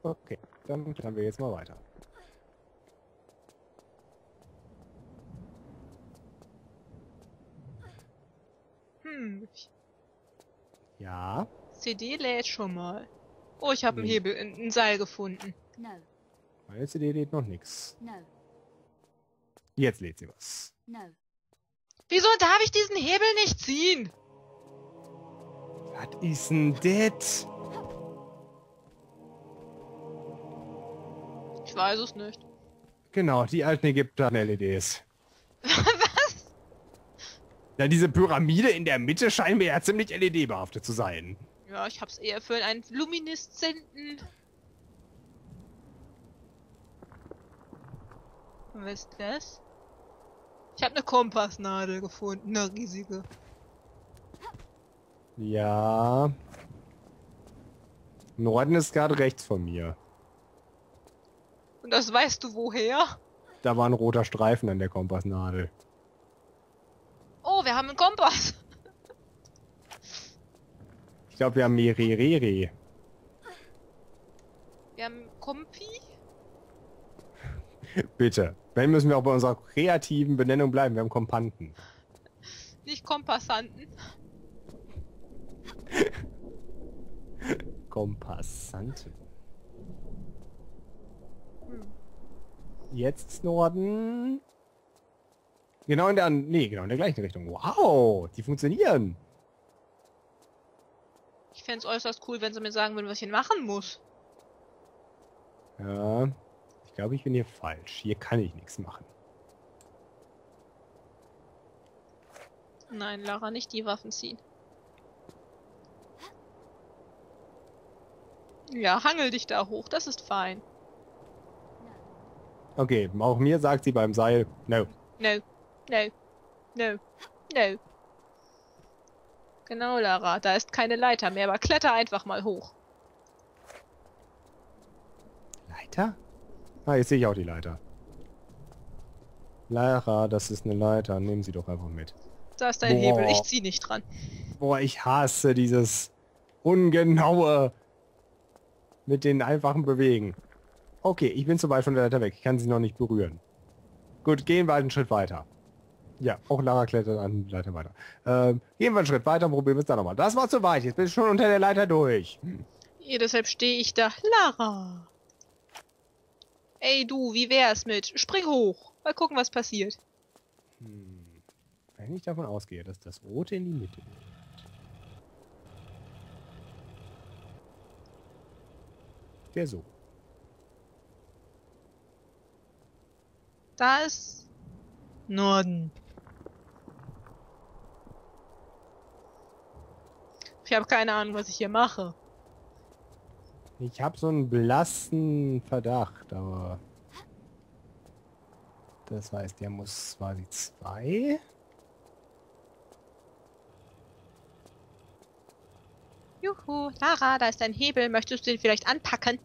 Okay, dann klettern wir jetzt mal weiter. Ja. CD lädt schon mal. Oh, ich habe einen Nee. Hebel, ein Seil gefunden. No. Meine CD lädt noch nix. No. Jetzt lädt sie was. No. Wieso darf ich diesen Hebel nicht ziehen? Was ist denn das? Ich weiß es nicht. Genau, die alten Ägypter hatten LEDs. Was? Ja, diese Pyramide in der Mitte scheint mir ja ziemlich LED-behaftet zu sein. Ja, ich hab's eher für einen lumineszenten... Was ist das? Ich habe eine Kompassnadel gefunden, eine riesige. Ja. Norden ist gerade rechts von mir. Und das weißt du woher? Da war ein roter Streifen an der Kompassnadel. Oh, wir haben einen Kompass. Ich glaube, wir haben Mererere. Wir haben Kompi. Bitte. Wenn müssen wir auch bei unserer kreativen Benennung bleiben. Wir haben Kompanten. Nicht Kompassanten. Kompassanten. Jetzt Norden. Genau in der, genau in der gleichen Richtung. Wow, die funktionieren. Ich fände es äußerst cool, wenn sie mir sagen würden, was ich hier machen muss. Ja, ich glaube, ich bin hier falsch. Hier kann ich nichts machen. Nein, Lara, nicht die Waffen ziehen. Ja, hangel dich da hoch, das ist fein. Okay, auch mir sagt sie beim Seil, no. No, no, no, no. Genau, Lara, da ist keine Leiter mehr, aber kletter einfach mal hoch. Leiter? Ah, jetzt sehe ich auch die Leiter. Lara, das ist eine Leiter. Nehmen Sie doch einfach mit. Da ist dein Hebel, ich zieh nicht dran. Boah, ich hasse dieses ungenaue mit den einfachen Bewegen. Okay, ich bin zu weit von der Leiter weg. Ich kann sie noch nicht berühren. Gut, gehen wir einen Schritt weiter. Ja, auch Lara klettert an die Leiter weiter. Gehen wir einen Schritt weiter und probieren es dann nochmal. Das war zu weit. Jetzt bin ich schon unter der Leiter durch. Ja, deshalb stehe ich da. Lara! Ey du, wie wär's mit? Spring hoch. Mal gucken, was passiert. Wenn ich davon ausgehe, dass das Rote in die Mitte geht. Der so. Da ist Norden. Ich habe keine Ahnung, was ich hier mache. Ich habe so einen blassen Verdacht, aber das heißt, der muss quasi 2. Juhu, Lara, da ist ein Hebel. Möchtest du den vielleicht anpacken?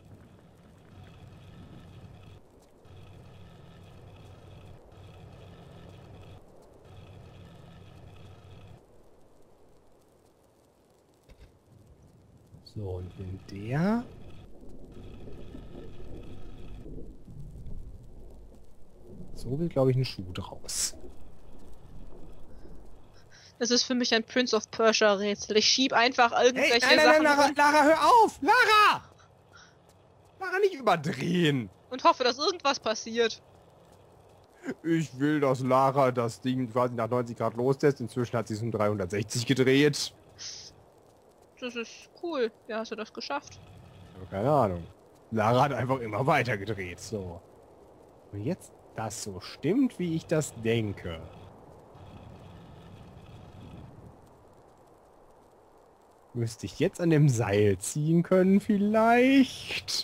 So, und wenn der... So wird, glaube ich, ein Schuh draus. Das ist für mich ein Prince of Persia Rätsel. Ich schieb einfach irgendwelche Hey, nein, Sachen Lara, rum Lara, hör auf! Lara! Lara, nicht überdrehen! und hoffe, dass irgendwas passiert. Ich will, dass Lara das Ding quasi nach 90 Grad loslässt. Inzwischen hat sie es um 360 gedreht. Das ist cool. Wie hast du das geschafft? Ja, keine Ahnung. Lara hat einfach immer weiter gedreht. So. Und jetzt das so stimmt, wie ich das denke. Müsste ich jetzt an dem Seil ziehen können, vielleicht?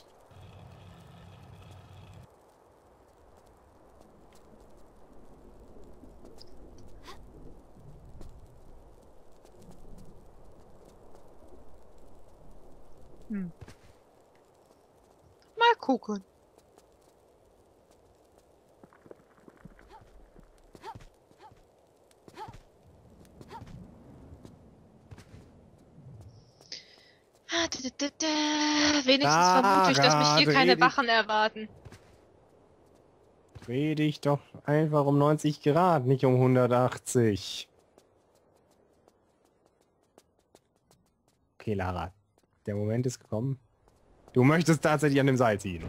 Mal gucken. Wenigstens vermute ich, dass mich hier keine Wachen erwarten. Dreh dich doch einfach um 90 Grad, nicht um 180. Okay, Lara. Der Moment ist gekommen. Du möchtest tatsächlich an dem Seil ziehen.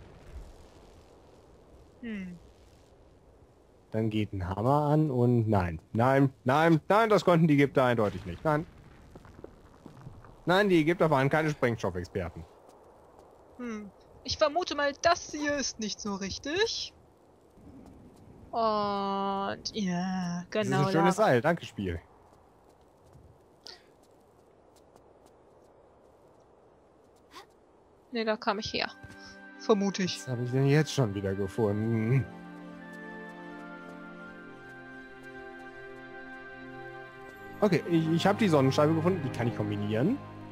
Dann geht ein Hammer an und nein. Nein, nein, nein, das konnten die Ägypter eindeutig nicht. Nein. Nein, die Ägypter waren keine Sprengstoffexperten. Ich vermute mal, das hier ist nicht so richtig. Und ja, Das ist genau. ein schönes Seil, danke Spiel. Ne, da kam ich her. Vermute ich. Was habe ich denn jetzt schon wieder gefunden? Okay, ich habe die Sonnenscheibe gefunden. Die kann ich kombinieren.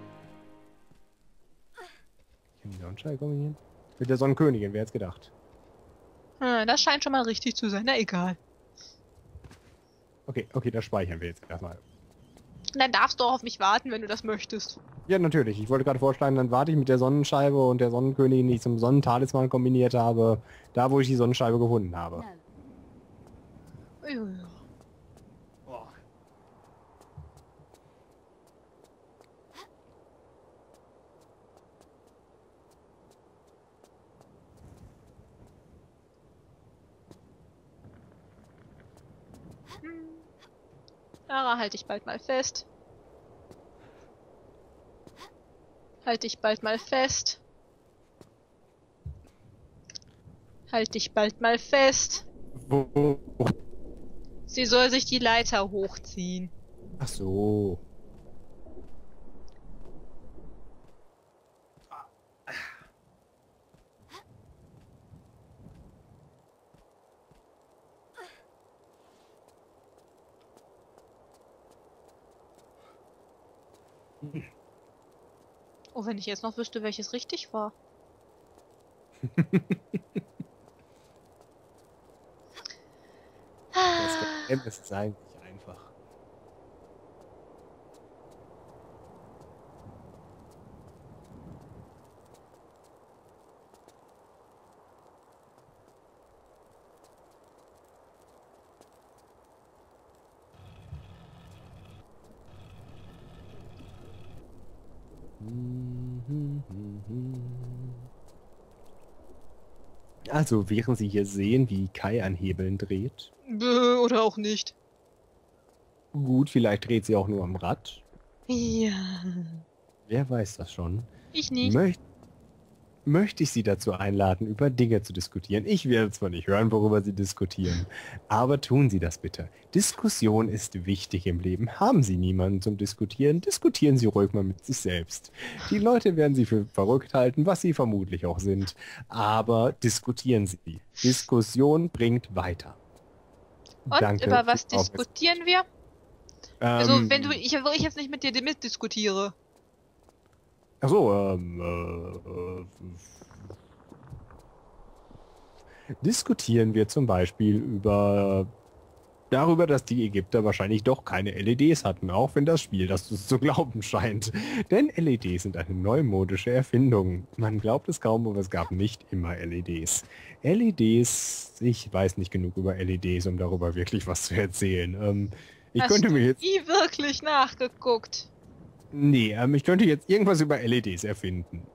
Ich kann die Sonnenscheibe kombinieren? Mit der Sonnenkönigin, wer hätte gedacht? Das scheint schon mal richtig zu sein. Na egal. Okay, das speichern wir jetzt erstmal. Dann darfst du auch auf mich warten, wenn du das möchtest. Ja, natürlich. Ich wollte gerade vorschlagen, dann warte ich mit der Sonnenscheibe und der Sonnenkönigin, die ich zum Sonnentalisman kombiniert habe, da wo ich die Sonnenscheibe gefunden habe. Ja. Lara, halt dich bald mal fest. Halt dich bald mal fest. Halt dich bald mal fest. Wo? Sie soll sich die Leiter hochziehen. Ach so. Oh, wenn ich jetzt noch wüsste, welches richtig war. Das Geheimnis ist eigentlich einfach. Also, während Sie hier sehen, wie Kai an Hebeln dreht. Oder auch nicht. Gut, vielleicht dreht sie auch nur am Rad. Ja. Wer weiß das schon. Ich nicht. Möchte ich Sie dazu einladen, über Dinge zu diskutieren. Ich werde zwar nicht hören, worüber Sie diskutieren, aber tun Sie das bitte. Diskussion ist wichtig im Leben. Haben Sie niemanden zum Diskutieren, diskutieren Sie ruhig mal mit sich selbst. Die Leute werden Sie für verrückt halten, was Sie vermutlich auch sind, aber diskutieren Sie. Diskussion bringt weiter. Und Danke. über was diskutieren wir? Also, wenn ich jetzt nicht mit dir mitdiskutiere. Achso, diskutieren wir zum Beispiel darüber, dass die Ägypter wahrscheinlich doch keine LEDs hatten, auch wenn das Spiel das zu glauben scheint. Denn LEDs sind eine neumodische Erfindung. Man glaubt es kaum, aber es gab nicht immer LEDs. Ich weiß nicht genug über LEDs, um darüber wirklich was zu erzählen. Hast du nie wirklich nachgeguckt? Nee, ich könnte jetzt irgendwas über LEDs erfinden.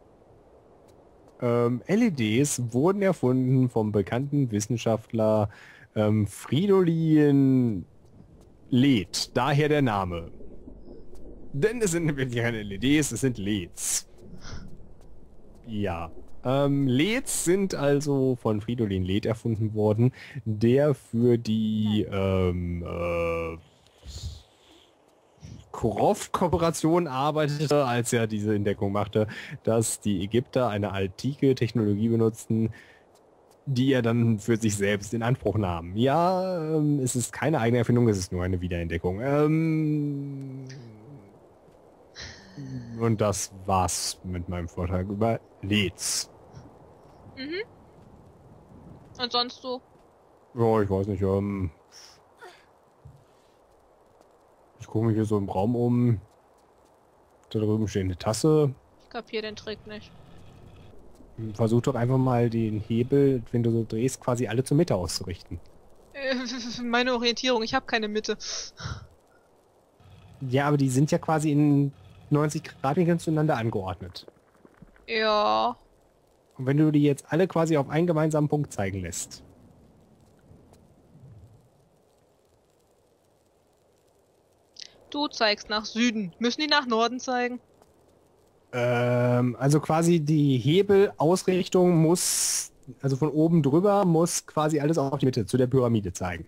LEDs wurden erfunden vom bekannten Wissenschaftler Fridolin LED, daher der Name. Denn es sind wirklich keine LEDs, es sind LEDs. Ja. LEDs sind also von Fridolin LED erfunden worden, der für die Croft-Kooperation arbeitete, als er diese Entdeckung machte, dass die Ägypter eine antike Technologie benutzten, die er dann für sich selbst in Anspruch nahm. Ja, es ist keine eigene Erfindung, es ist nur eine Wiederentdeckung. Und das war's mit meinem Vortrag über LEDs. Mhm. Und sonst so? Ja, ich weiß nicht, ich gucke mich hier so im Raum um. Da drüben steht eine Tasse. Kapier den Trick nicht. Versuch doch einfach mal den Hebel, wenn du so drehst, quasi alle zur Mitte auszurichten. Meine Orientierung, ich habe keine Mitte. Ja, aber die sind ja quasi in 90 Grad Winkeln zueinander angeordnet. Ja. Und wenn du die jetzt alle quasi auf einen gemeinsamen Punkt zeigen lässt. Du zeigst nach Süden. Müssen die nach Norden zeigen? Also quasi die Hebelausrichtung muss, also von oben drüber, muss quasi alles auf die Mitte, zu der Pyramide zeigen.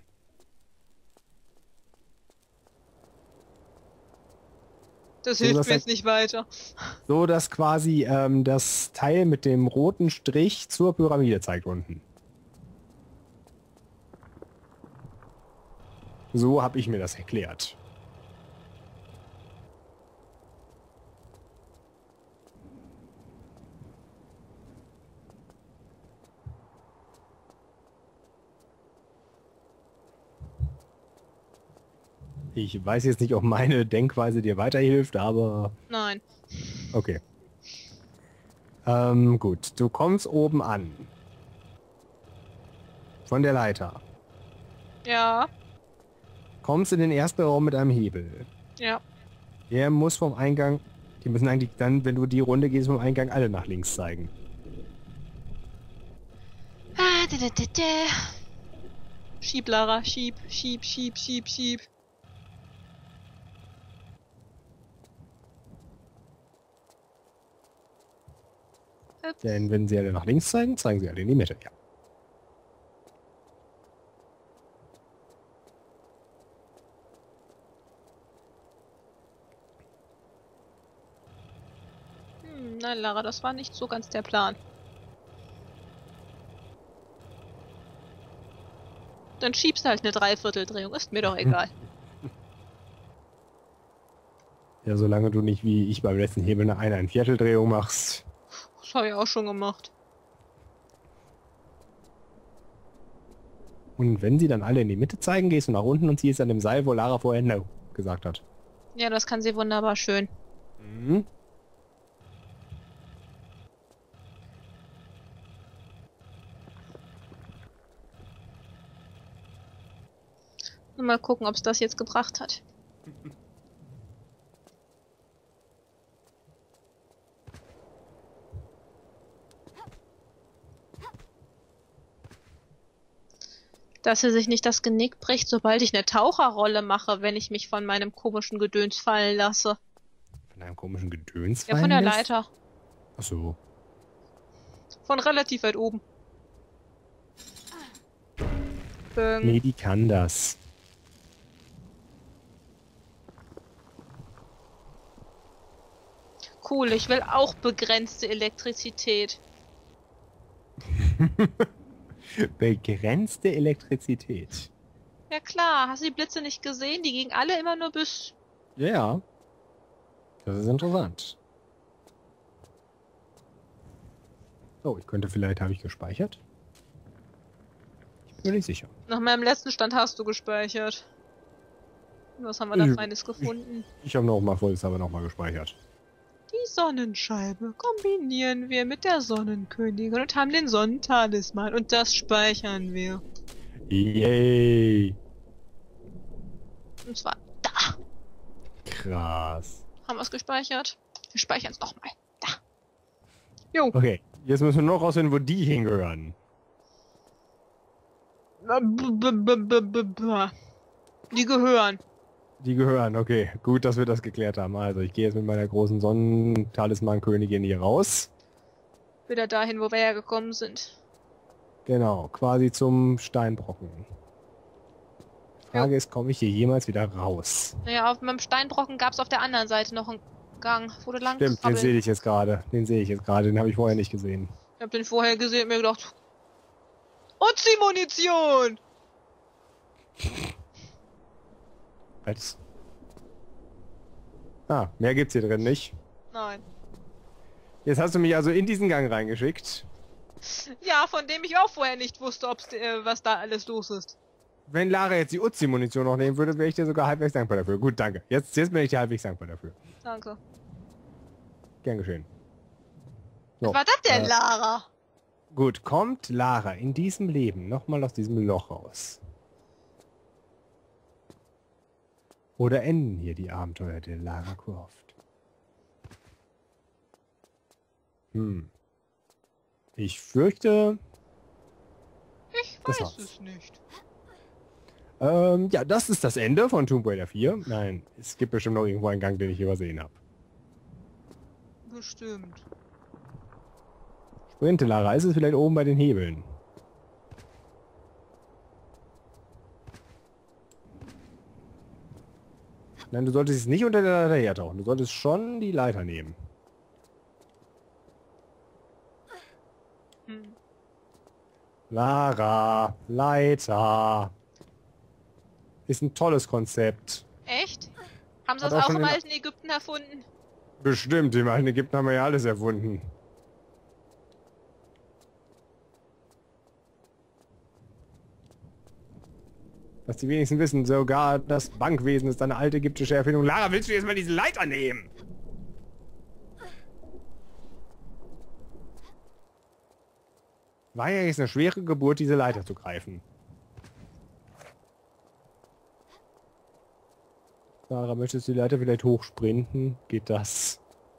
Das So, hilft dass mir jetzt nicht weiter. So, dass quasi das Teil mit dem roten Strich zur Pyramide zeigt unten. So habe ich mir das erklärt. Ich weiß jetzt nicht, ob meine Denkweise dir weiterhilft, aber... Nein. Okay. Gut, du kommst oben an. Von der Leiter. Ja. Kommst in den ersten Raum mit einem Hebel. Ja. Der muss vom Eingang... Die müssen eigentlich dann, wenn du die Runde gehst, vom Eingang alle nach links zeigen. Schieb, Lara. Schieb, schieb, schieb, schieb, schieb. Denn wenn sie alle nach links zeigen, zeigen sie alle in die Mitte. Ja. Nein, Lara, das war nicht so ganz der Plan. Dann schiebst du halt eine Dreivierteldrehung, ist mir doch egal. Ja, solange du nicht wie ich beim letzten Hebel eine 1/4-Drehung machst. Das habe ich auch schon gemacht. Und wenn sie dann alle in die Mitte zeigen, gehst du nach unten und ziehst an dem Seil, wo Lara vorher No gesagt hat. Ja, das kann sie wunderbar schön. Mhm. Mal gucken, ob es das jetzt gebracht hat. Dass sie sich nicht das Genick bricht, sobald ich eine Taucherrolle mache, wenn ich mich von meinem komischen Gedöns fallen lasse. Von einem komischen Gedöns Ja, von der fallen lässt? Leiter. Ach so. Von relativ weit oben. Nee, die kann das. Cool, ich will auch begrenzte Elektrizität. Begrenzte Elektrizität. Ja klar, hast du die Blitze nicht gesehen? Die gingen alle immer nur bis... Ja. Das ist interessant. Oh, ich könnte vielleicht, habe ich gespeichert? Ich bin mir nicht sicher. Nach meinem letzten Stand hast du gespeichert. Was haben wir da Feines gefunden? Ich habe noch mal vollshalber noch mal gespeichert. Die Sonnenscheibe kombinieren wir mit der Sonnenkönigin und haben den Sonnentalisman und das speichern wir. Yay! Und zwar da. Krass. Haben wir es gespeichert? Wir speichern es nochmal. Da. Jo. Okay, jetzt müssen wir noch rausfinden, wo die hingehören. Die gehören. Die gehören, okay. Gut, dass wir das geklärt haben. Also, ich gehe jetzt mit meiner großen Sonnentalisman-Königin hier raus. Wieder dahin, wo wir hergekommen sind. Genau, quasi zum Steinbrocken. Frage ist, komme ich hier jemals wieder raus? Naja, auf meinem Steinbrocken gab es auf der anderen Seite noch einen Gang, wo du lang Stimmt, den sehe ich jetzt gerade. Den sehe ich jetzt gerade. Den habe ich vorher nicht gesehen. Ich habe den vorher gesehen und mir gedacht... Uzi-Munition! Als... Ah, mehr gibt's hier drin nicht. Nein. Jetzt hast du mich also in diesen Gang reingeschickt. Ja, von dem ich auch vorher nicht wusste, was da alles los ist. Wenn Lara jetzt die Uzi-Munition noch nehmen würde, wäre ich dir sogar halbwegs dankbar dafür. Gut, danke. Jetzt bin ich dir halbwegs dankbar dafür. Danke. Gern geschehen. So, Was war das denn, Lara? gut, kommt Lara in diesem Leben nochmal aus diesem Loch raus? Oder enden hier die Abenteuer der Lara Croft? Ich fürchte... Ich Das weiß war's. es nicht. Ja, das ist das Ende von Tomb Raider 4. Nein, es gibt bestimmt noch irgendwo einen Gang, den ich übersehen habe. Bestimmt. Sprinte, Lara, ist es vielleicht oben bei den Hebeln? Nein, du solltest es nicht unter der Leiter hertauchen. Du solltest schon die Leiter nehmen. Hm. Lara, Leiter. Ist ein tolles Konzept. Echt? Haben sie Hat das auch auch schon im in- alten Ägypten erfunden? Bestimmt, im alten Ägypten haben wir ja alles erfunden. Was die wenigsten wissen, sogar das Bankwesen ist eine alte ägyptische Erfindung. Lara, willst du jetzt mal diese Leiter nehmen? War ja jetzt eine schwere Geburt, diese Leiter zu greifen. Lara, möchtest du die Leiter vielleicht hochsprinten? Geht das?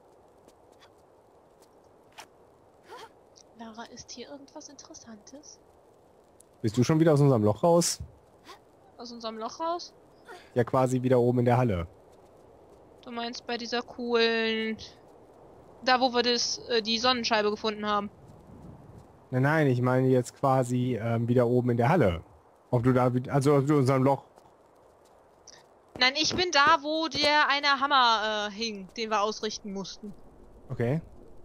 Lara, ist hier irgendwas Interessantes? Bist du schon wieder aus unserem Loch raus? Aus unserem Loch raus? Ja, quasi wieder oben in der Halle. Du meinst bei dieser coolen... Da, wo wir die Sonnenscheibe gefunden haben. Nein, nein, ich meine jetzt quasi wieder oben in der Halle. Ob du da, also aus unserem Loch. Nein, ich bin da, wo der eine Hammer hing, den wir ausrichten mussten. Okay.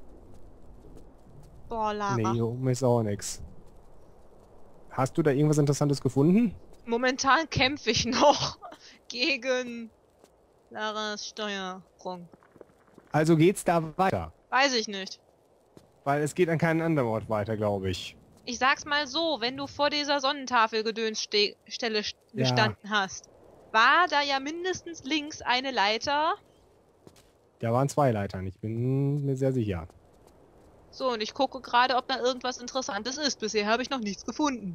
Boah, Lara. Nee, hier oben ist auch nix. Hast du da irgendwas Interessantes gefunden? Momentan kämpfe ich noch gegen Laras Steuerung. Also geht's da weiter. Weiß ich nicht. Weil es geht an keinen anderen Ort weiter, glaube ich. Ich sag's mal so, wenn du vor dieser Sonnentafelgedönsstelle gestanden hast, war da ja mindestens links eine Leiter. Da waren 2 Leitern, ich bin mir sehr sicher. So, und ich gucke gerade, ob da irgendwas Interessantes ist. Bisher habe ich noch nichts gefunden.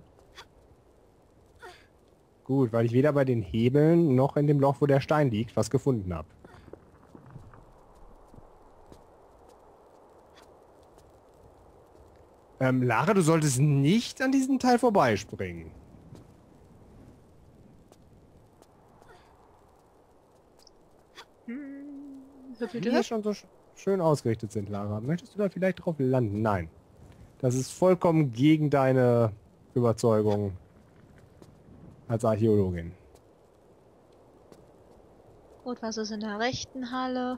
Gut, weil ich weder bei den Hebeln noch in dem Loch, wo der Stein liegt, was gefunden habe. Lara, du solltest nicht an diesem Teil vorbeispringen. Wie die schon so schön ausgerichtet sind, Lara. Möchtest du da vielleicht drauf landen? Nein. Das ist vollkommen gegen deine Überzeugung als Archäologin. Gut, was ist in der rechten Halle?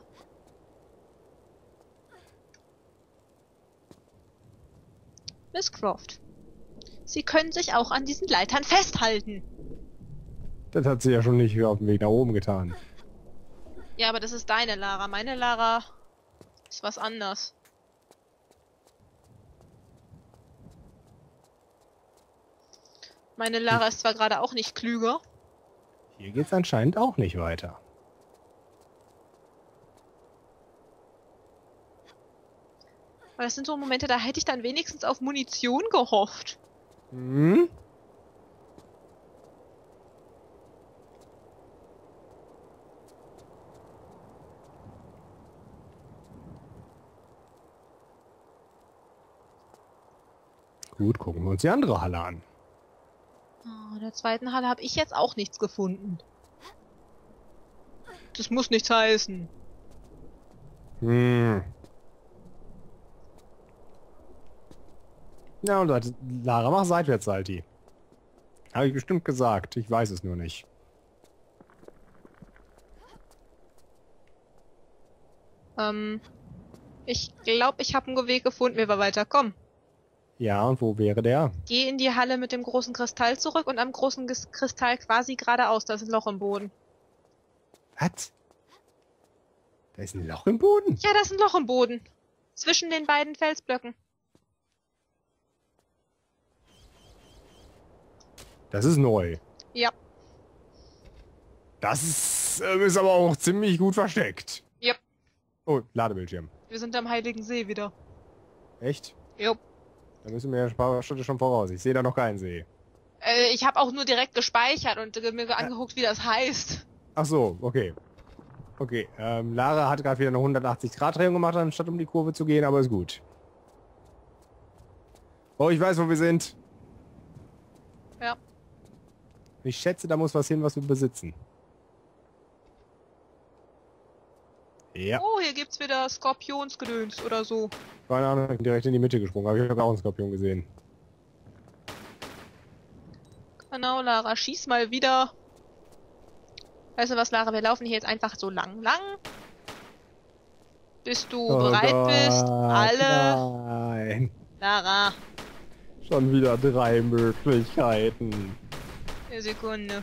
Miss Croft. Sie können sich auch an diesen Leitern festhalten. Das hat sie ja schon nicht auf dem Weg nach oben getan. Ja, aber das ist deine Lara. Meine Lara ist was anderes. Meine Lara ist zwar gerade auch nicht klüger. Hier geht's anscheinend auch nicht weiter. Aber das sind so Momente, da hätte ich dann wenigstens auf Munition gehofft. Hm? Gut, gucken wir uns die andere Halle an. Oh, in der zweiten Halle habe ich jetzt auch nichts gefunden. Das muss nichts heißen. Hm. Ja, und Lara, mach seitwärts, Salti. Habe ich bestimmt gesagt. Ich weiß es nur nicht. Ich glaube, ich habe einen Weg gefunden, wie wir weiterkommen. Ja, und wo wäre der? Geh in die Halle mit dem großen Kristall zurück und am großen Kristall quasi geradeaus. Da ist ein Loch im Boden. Was? Da ist ein Loch im Boden? Ja, da ist ein Loch im Boden. Zwischen den beiden Felsblöcken. Das ist neu. Ja. Das ist aber auch ziemlich gut versteckt. Ja. Oh, Ladebildschirm. Wir sind am Heiligen See wieder. Echt? Jo. Da müssen wir ja ein paar Schritte schon voraus. Ich sehe da noch keinen See. Ich habe auch nur direkt gespeichert und mir angeguckt, wie das heißt. Ach so, okay. Okay, Lara hat gerade wieder eine 180-Grad-Drehung gemacht, anstatt um die Kurve zu gehen, aber ist gut. Oh, ich weiß, wo wir sind. Ja. Ich schätze, da muss was hin, was wir besitzen. Ja. Oh, hier gibt's wieder Skorpionsgedöns oder so. Keine Ahnung, ich bin direkt in die Mitte gesprungen, aber ich habe auch einen Skorpion gesehen. Genau, Lara, schieß mal wieder. Weißt du was, Lara, wir laufen hier jetzt einfach so lang. Bis du bereit bist. Alle. Nein. Lara. Schon wieder 3 Möglichkeiten. Eine Sekunde.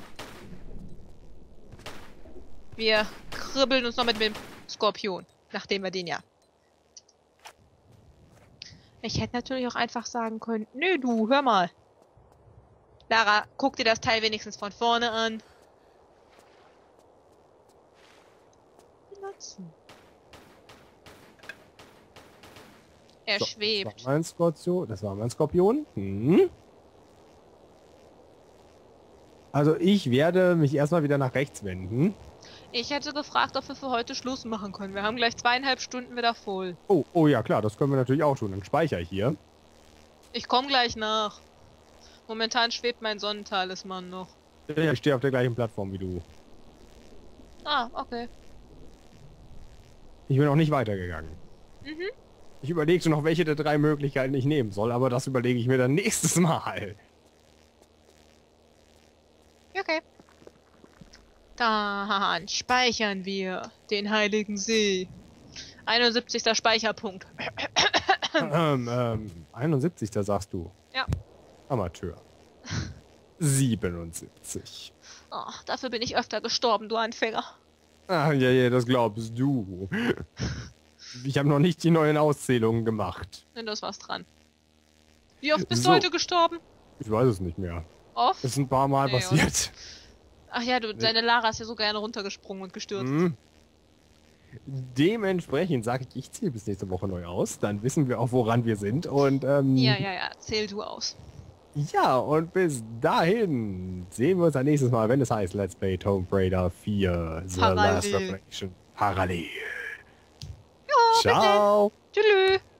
Wir kribbeln uns noch mit dem Skorpion, nachdem wir den ja. Ich hätte natürlich auch einfach sagen können, nö du, hör mal. Lara, guck dir das Teil wenigstens von vorne an. Benutzen. Er So, schwebt. Das war mein Skorpion. Das war mein Skorpion. Hm. Also ich werde mich erstmal wieder nach rechts wenden. Ich hätte gefragt, ob wir für heute Schluss machen können. Wir haben gleich 2,5 Stunden wieder voll. Oh ja klar, das können wir natürlich auch tun. Dann speichere ich hier. Ich komme gleich nach. Momentan schwebt mein Sonnentalisman noch. Ja, ich stehe auf der gleichen Plattform wie du. Ah, okay. Ich bin auch nicht weitergegangen. Mhm. Ich überlegte noch, welche der 3 Möglichkeiten ich nehmen soll, aber das überlege ich mir dann nächstes Mal. Okay. Dann speichern wir den Heiligen See. 71. Speicherpunkt. 71, da sagst du. Ja. Amateur. 77. Oh, dafür bin ich öfter gestorben, du Anfänger. Ah, ja, das glaubst du. Ich habe noch nicht die neuen Auszählungen gemacht. Denn das war's dran. Wie oft bist So. du heute gestorben? Ich weiß es nicht mehr. Oft? Ist ein paar Mal Nee, passiert. Ach ja, deine Lara ist ja so gerne runtergesprungen und gestürzt. Mhm. Dementsprechend sage ich, ich zähle bis nächste Woche neu aus. Dann wissen wir auch, woran wir sind. Und Ja, zähl du aus. ja, und bis dahin sehen wir uns dann nächstes Mal, wenn es heißt Let's Play Tomb Raider 4 The Last Parallel. Reflection. Parallel. Ja, bis dann. Ciao. Tschüss.